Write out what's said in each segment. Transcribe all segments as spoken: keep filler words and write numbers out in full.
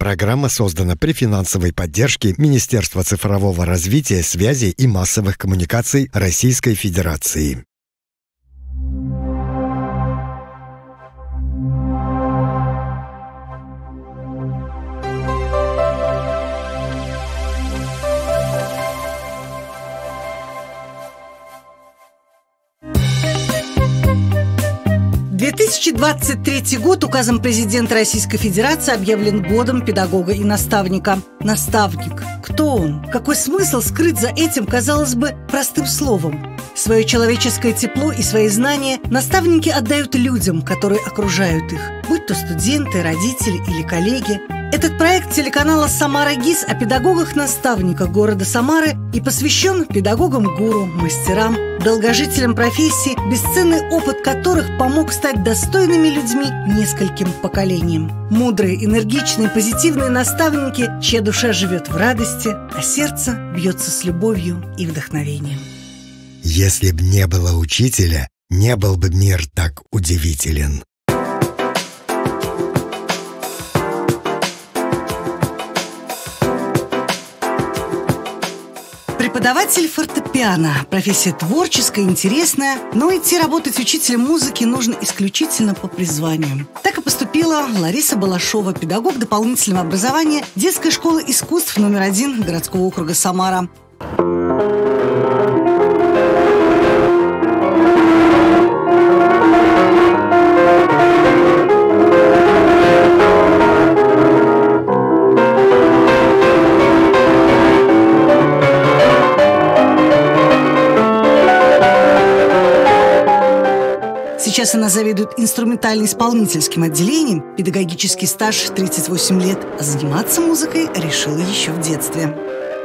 Программа создана при финансовой поддержке Министерства цифрового развития, связи и массовых коммуникаций Российской Федерации. две тысячи двадцать третий год указом президента Российской Федерации объявлен годом педагога и наставника. Наставник. Кто он? Какой смысл скрыт за этим, казалось бы, простым словом? Свое человеческое тепло и свои знания наставники отдают людям, которые окружают их, будь то студенты, родители или коллеги. Этот проект телеканала «Самара ГИС» о педагогах-наставниках города Самары и посвящен педагогам-гуру, мастерам, долгожителям профессии, бесценный опыт которых помог стать достойными людьми нескольким поколениям. Мудрые, энергичные, позитивные наставники, чья душа живет в радости, а сердце бьется с любовью и вдохновением. Если б не было учителя, не был бы мир так удивителен. Преподаватель фортепиано – профессия творческая, интересная, но идти работать учителем музыки нужно исключительно по призванию. Так и поступила Лариса Балашова, педагог дополнительного образования детской школы искусств номер один городского округа Самара. Сейчас она заведует инструментально-исполнительским отделением, педагогический стаж тридцать восемь лет, а заниматься музыкой решила еще в детстве.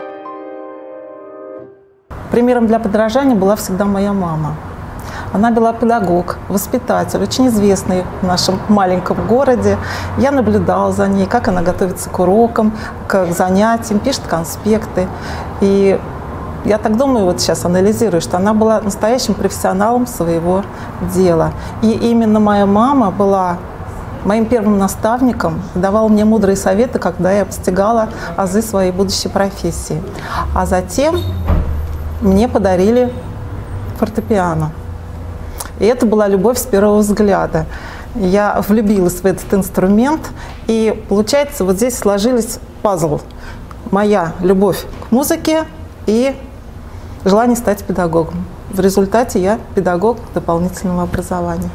Примером для подражания была всегда моя мама. Она была педагог, воспитатель, очень известный в нашем маленьком городе. Я наблюдала за ней, как она готовится к урокам, к занятиям, пишет конспекты. И я так думаю, вот сейчас анализирую, что она была настоящим профессионалом своего дела. И именно моя мама была моим первым наставником, давала мне мудрые советы, когда я постигала азы своей будущей профессии. А затем мне подарили фортепиано. И это была любовь с первого взгляда. Я влюбилась в этот инструмент, и получается, вот здесь сложились пазл. Моя любовь к музыке и желание стать педагогом. В результате я педагог дополнительного образования.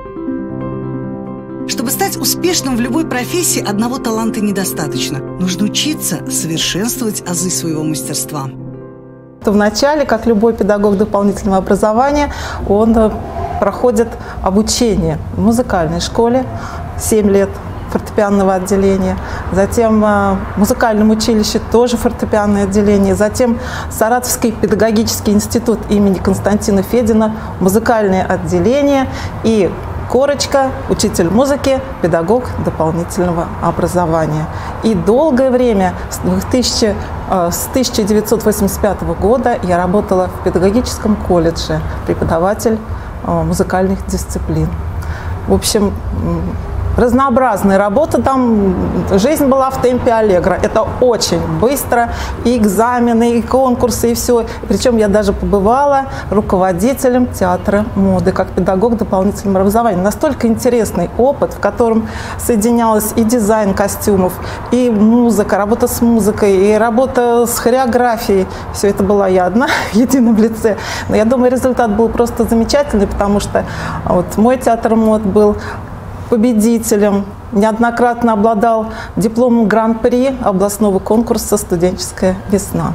Чтобы стать успешным в любой профессии, одного таланта недостаточно. Нужно учиться совершенствовать азы своего мастерства. Вначале, как любой педагог дополнительного образования, он проходит обучение в музыкальной школе семь лет фортепианного отделения, затем в музыкальном училище тоже фортепианное отделение, затем Саратовский педагогический институт имени Константина Федина, музыкальное отделение и корочка, учитель музыки, педагог дополнительного образования. И долгое время, с тысяча девятьсот восемьдесят пятого года, я работала в педагогическом колледже, преподаватель музыкальных дисциплин. В общем, разнообразная работа там, жизнь была в темпе аллегро. Это очень быстро, и экзамены, и конкурсы, и все. Причем я даже побывала руководителем театра моды, как педагог дополнительного образования. Настолько интересный опыт, в котором соединялась и дизайн костюмов, и музыка, работа с музыкой, и работа с хореографией. Все это была я одна, в едином лице. Но я думаю, результат был просто замечательный, потому что вот мой театр мод был победителем, неоднократно обладал дипломом гран-при областного конкурса «Студенческая весна».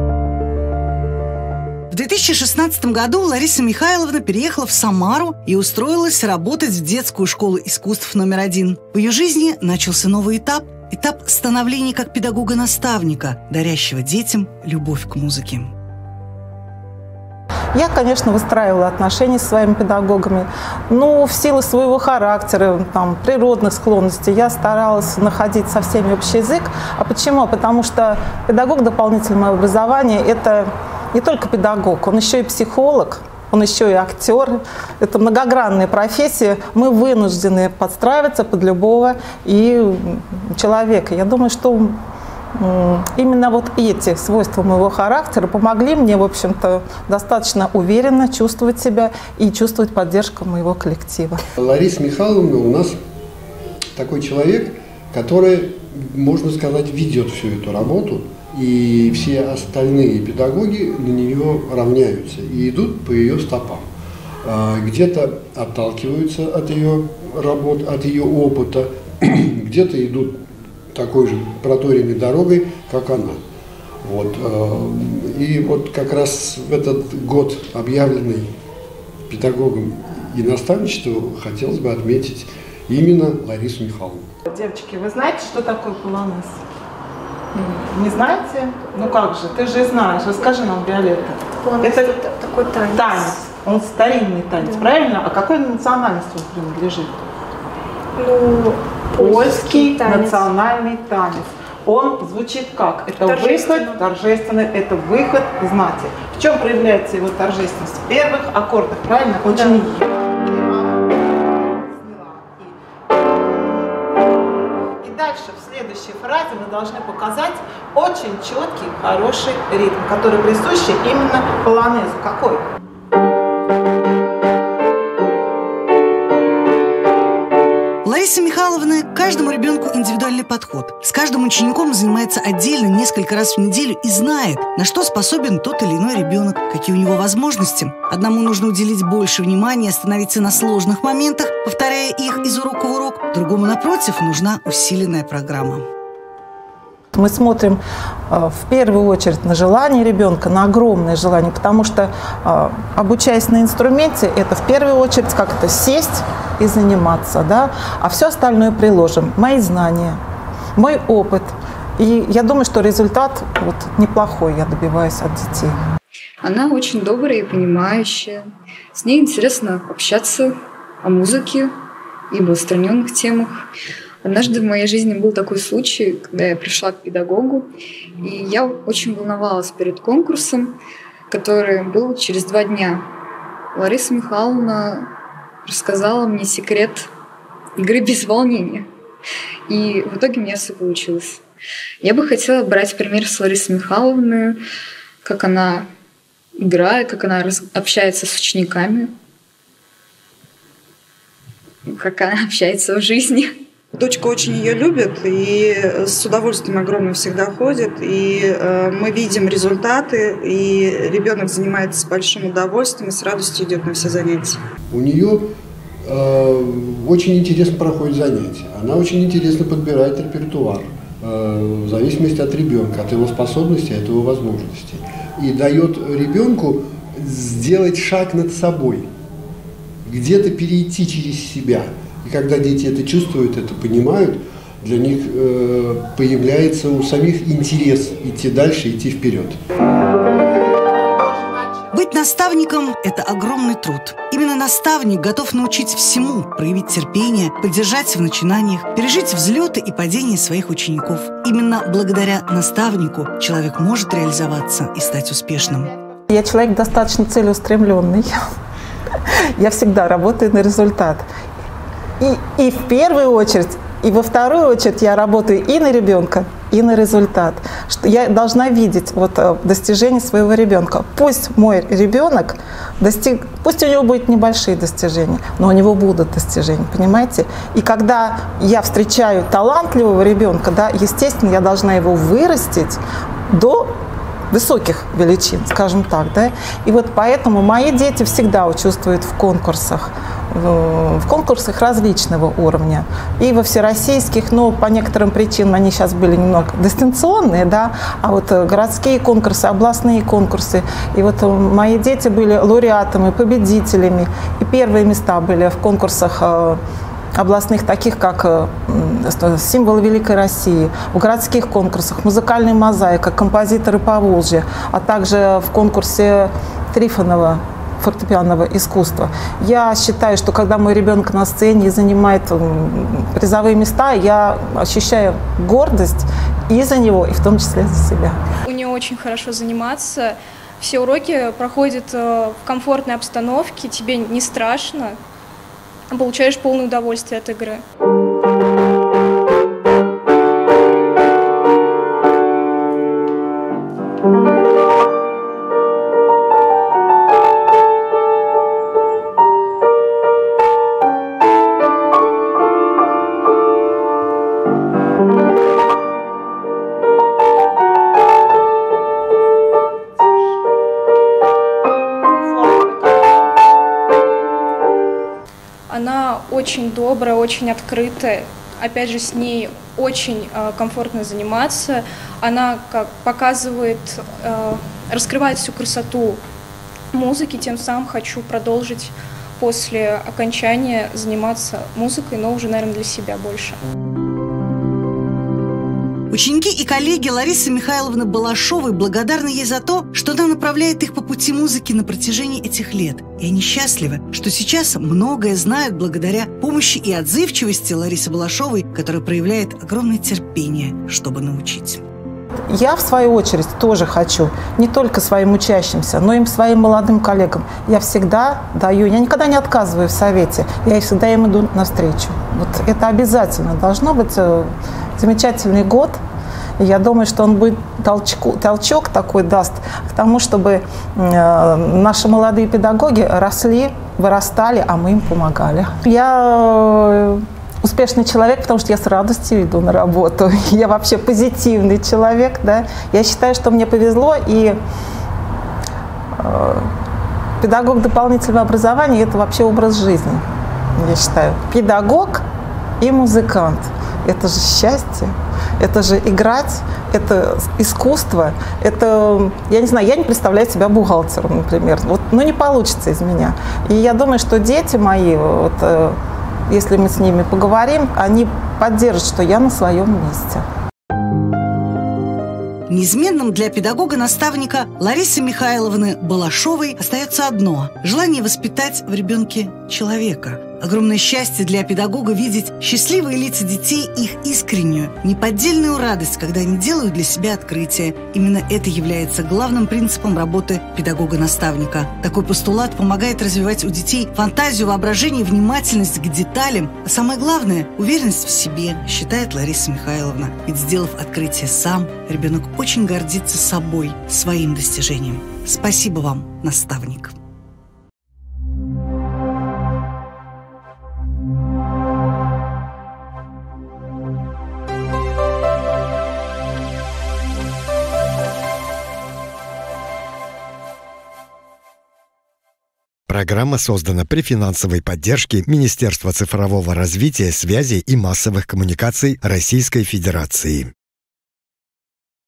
В две тысячи шестнадцатом году Лариса Михайловна переехала в Самару и устроилась работать в детскую школу искусств номер один. В ее жизни начался новый этап – этап становления как педагога-наставника, дарящего детям любовь к музыке. Я, конечно, выстраивала отношения с своими педагогами, но в силу своего характера, там, природных склонностей я старалась находить со всеми общий язык. А почему? Потому что педагог дополнительного образования – это не только педагог, он еще и психолог, он еще и актер. Это многогранная профессия. Мы вынуждены подстраиваться под любого и человека. Я думаю, что именно вот эти свойства моего характера помогли мне, в общем-то, достаточно уверенно чувствовать себя и чувствовать поддержку моего коллектива. Лариса Михайловна у нас такой человек, который, можно сказать, ведет всю эту работу, и все остальные педагоги на нее равняются и идут по ее стопам. Где-то отталкиваются от ее работ, от ее опыта, где-то идут такой же проторенной дорогой, как она. Вот. И вот как раз в этот год, объявленный педагогом и наставничеством, хотелось бы отметить именно Ларису Михайловну. Девочки, вы знаете, что такое полонез? Не знаете? Ну как же, ты же знаешь. Расскажи нам, Виолетта. Полонез это такой танец. Танец. Он старинный танец, да. Правильно? А какой национальности он принадлежит? Ну, польский танец. Национальный танец. Он звучит как? Это выход торжественный, это выход знати. В чем проявляется его торжественность? В первых аккордах, правильно? Очень. Да. И дальше, в следующей фразе, мы должны показать очень четкий, хороший ритм, который присущ именно полонезу. Какой? Лариса Михайловна каждому ребенку индивидуальный подход. С каждым учеником занимается отдельно несколько раз в неделю и знает, на что способен тот или иной ребенок, какие у него возможности. Одному нужно уделить больше внимания, остановиться на сложных моментах, повторяя их из урока в урок. Другому, напротив, нужна усиленная программа. Мы смотрим э, в первую очередь на желание ребенка, на огромное желание, потому что, э, обучаясь на инструменте, это в первую очередь как-то сесть и заниматься, да? А все остальное приложим. Мои знания, мой опыт. И я думаю, что результат вот, неплохой я добиваюсь от детей. Она очень добрая и понимающая. С ней интересно общаться о музыке и об отстраненных темах. Однажды в моей жизни был такой случай, когда я пришла к педагогу, и я очень волновалась перед конкурсом, который был через два дня. Лариса Михайловна рассказала мне секрет игры без волнения, и в итоге у меня все получилось. Я бы хотела брать пример с Ларисы Михайловны, как она играет, как она общается с учениками, как она общается в жизни. Дочка очень ее любит и с удовольствием огромным всегда ходит. И э, мы видим результаты, и ребенок занимается с большим удовольствием и с радостью идет на все занятия. У нее э, очень интересно проходит занятия. Она очень интересно подбирает репертуар э, в зависимости от ребенка, от его способностей, от его возможностей. И дает ребенку сделать шаг над собой, где-то перейти через себя. И когда дети это чувствуют, это понимают, для них э, появляется у самих интерес идти дальше, идти вперед. Быть наставником – это огромный труд. Именно наставник готов научить всему, проявить терпение, поддержать в начинаниях, пережить взлеты и падения своих учеников. Именно благодаря наставнику человек может реализоваться и стать успешным. Я человек достаточно целеустремленный. Я всегда работаю на результат. И, и в первую очередь, и во вторую очередь я работаю и на ребенка, и на результат. Что я должна видеть вот, достижения своего ребенка. Пусть мой ребенок достиг, пусть у него будут небольшие достижения, но у него будут достижения, понимаете? И когда я встречаю талантливого ребенка, да, естественно, я должна его вырастить до высоких величин, скажем так, да. И вот поэтому мои дети всегда участвуют в конкурсах, в конкурсах различного уровня. И во всероссийских, но по некоторым причинам они сейчас были немного дистанционные, да, а вот городские конкурсы, областные конкурсы. И вот мои дети были лауреатами, победителями. И первые места были в конкурсах областных, таких как «Символ Великой России», в городских конкурсах «Музыкальная мозаика», «Композиторы Поволжья», а также в конкурсе Трифонова фортепианного искусства. Я считаю, что когда мой ребенок на сцене и занимает призовые места, я ощущаю гордость и за него, и в том числе за себя. У нее очень хорошо заниматься. Все уроки проходят в комфортной обстановке, тебе не страшно, получаешь полное удовольствие от игры. Она очень добрая, очень открытая. Опять же, с ней очень э, комфортно заниматься. Она как показывает, э, раскрывает всю красоту музыки. Тем самым хочу продолжить после окончания заниматься музыкой, но уже, наверное, для себя больше. Ученики и коллеги Ларисы Михайловны Балашовой благодарны ей за то, что она направляет их по пути музыки на протяжении этих лет. И они счастливы, что сейчас многое знают благодаря помощи и отзывчивости Ларисы Балашовой, которая проявляет огромное терпение, чтобы научить. Я, в свою очередь, тоже хочу не только своим учащимся, но и своим молодым коллегам. Я всегда даю, я никогда не отказываю в совете, я всегда им иду навстречу. Вот это обязательно должно быть замечательный год. И я думаю, что он будет толчку, толчок такой даст к тому, чтобы э, наши молодые педагоги росли, вырастали, а мы им помогали. Я успешный человек, потому что я с радостью иду на работу. Я вообще позитивный человек, да. Я считаю, что мне повезло, и э, педагог дополнительного образования – это вообще образ жизни, я считаю. Педагог и музыкант – это же счастье, это же играть, это искусство, это, я не знаю, я не представляю себя бухгалтером, например. Вот, ну, не получится из меня. И я думаю, что дети мои, вот, э, если мы с ними поговорим, они поддержат, что я на своем месте. Неизменным для педагога-наставника Ларисы Михайловны Балашовой остается одно – желание воспитать в ребенке человека. Огромное счастье для педагога видеть счастливые лица детей, их искреннюю, неподдельную радость, когда они делают для себя открытие. Именно это является главным принципом работы педагога-наставника. Такой постулат помогает развивать у детей фантазию, воображение, внимательность к деталям. А самое главное – уверенность в себе, считает Лариса Михайловна. Ведь, сделав открытие сам, ребенок очень гордится собой, своим достижением. Спасибо вам, наставник. Программа создана при финансовой поддержке Министерства цифрового развития, связи и массовых коммуникаций Российской Федерации.